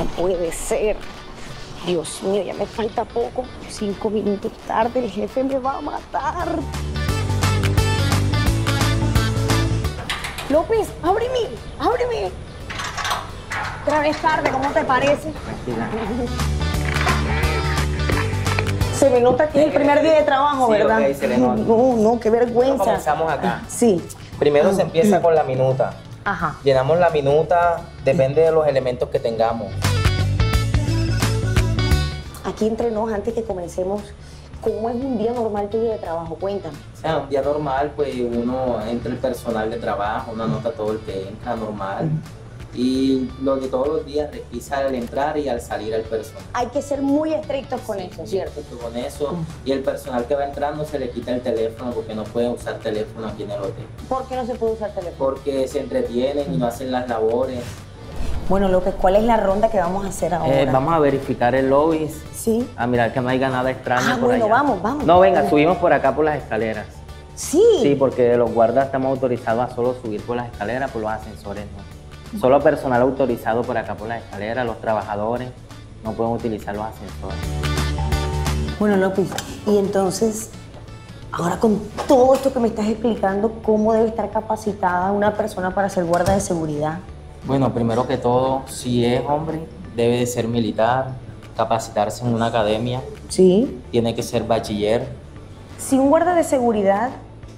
No puede ser. Dios mío, ya me falta poco. 5 minutos tarde, el jefe me va a matar. López, ábreme, ábreme. Otra vez tarde, ¿cómo te parece? Tranquila. Se me nota que es el primer día de trabajo, Sí, ¿verdad? ok, se le nota. No, qué vergüenza. Comenzamos acá. Sí. Primero se empieza con la minuta. Ajá. Llenamos la minuta, depende de los elementos que tengamos. Aquí entre nos, antes que comencemos, ¿cómo es un día normal tuyo de trabajo? Cuéntame. O sea, un día normal, pues uno entra el personal de trabajo, uno anota todo el que entra normal. Y lo de todos los días revisa al entrar y al salir el personal. Hay que ser muy estrictos con eso, ¿cierto? Con eso. Y el personal que va entrando se le quita el teléfono porque no puede usar teléfono aquí en el hotel. ¿Por qué no se puede usar teléfono? Porque se entretienen y no hacen las labores. Bueno, López, ¿cuál es la ronda que vamos a hacer ahora? Vamos a verificar el lobby. Sí. A mirar que no haya nada extraño por bueno, allá. vamos. No, venga, subimos por acá por las escaleras. Sí. Sí, porque los guardas estamos autorizados a solo subir por las escaleras, por los ascensores no. Solo personal autorizado por acá por las escaleras, los trabajadores no pueden utilizar los ascensores. Bueno, López, y entonces, ahora con todo esto que me estás explicando, ¿cómo debe estar capacitada una persona para ser guarda de seguridad? Bueno, primero que todo, si es hombre, debe de ser militar, capacitarse en una academia, Sí. tiene que ser bachiller. Si un guarda de seguridad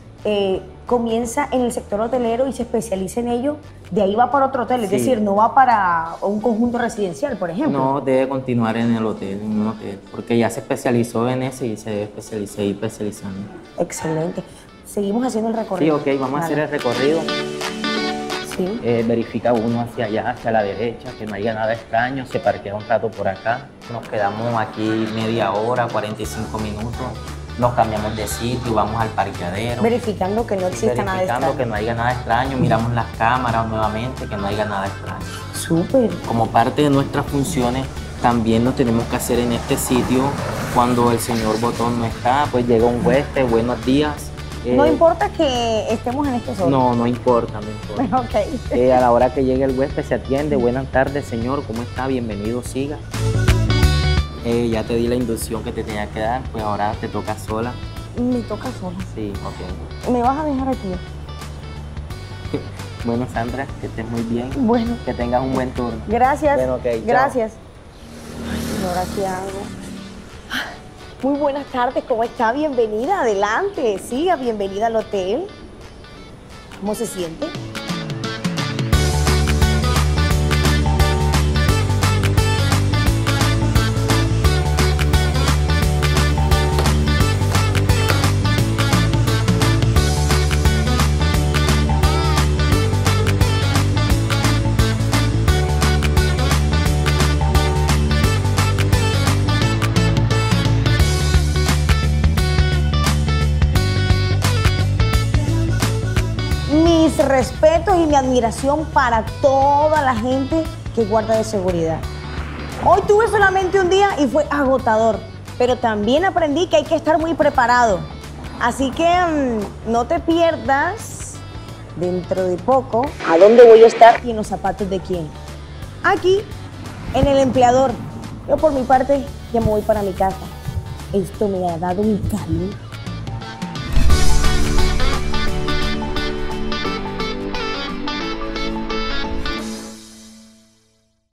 comienza en el sector hotelero y se especializa en ello, de ahí va para otro hotel, es Sí. decir, no va para un conjunto residencial, por ejemplo. No, debe continuar en el hotel, en un hotel, porque ya se especializó en ese y se debe seguir especializando. Excelente. Seguimos haciendo el recorrido. Sí, ok, vamos a hacer el recorrido. Sí. Verifica uno hacia allá, hacia la derecha, que no haya nada extraño, se parquea un rato por acá. Nos quedamos aquí media hora, 45 minutos, nos cambiamos de sitio, vamos al parqueadero. Verificando que no exista nada Verificando extraño. que no haya nada extraño, miramos las cámaras nuevamente, que no haya nada extraño. Súper. Como parte de nuestras funciones, también nos tenemos que hacer en este sitio cuando el señor Botón no está, pues llega un huésped, buenos días. No importa que estemos en este sol. No importa, no importa. Ok. A la hora que llegue el huésped se atiende. Buenas tardes, señor, ¿cómo está? Bienvenido, siga. Ya te di la inducción que te tenía que dar, pues ahora te toca sola. Me toca sola. Sí, ok. ¿Me vas a dejar aquí? Bueno, Sandra, que estés muy bien. Bueno. Que tengas un buen turno. Gracias. Bueno, ok, chao. Gracias. Ahora sí hago. Muy buenas tardes, ¿cómo está? Bienvenida, adelante. Siga, bienvenida al hotel. ¿Cómo se siente? Mis respetos y mi admiración para toda la gente que guarda de seguridad. Hoy tuve solamente un día y fue agotador, pero también aprendí que hay que estar muy preparado. Así que no te pierdas dentro de poco a dónde voy a estar y en los zapatos de quién. Aquí, en el empleador. Yo por mi parte ya me voy para mi casa. Esto me ha dado un calor.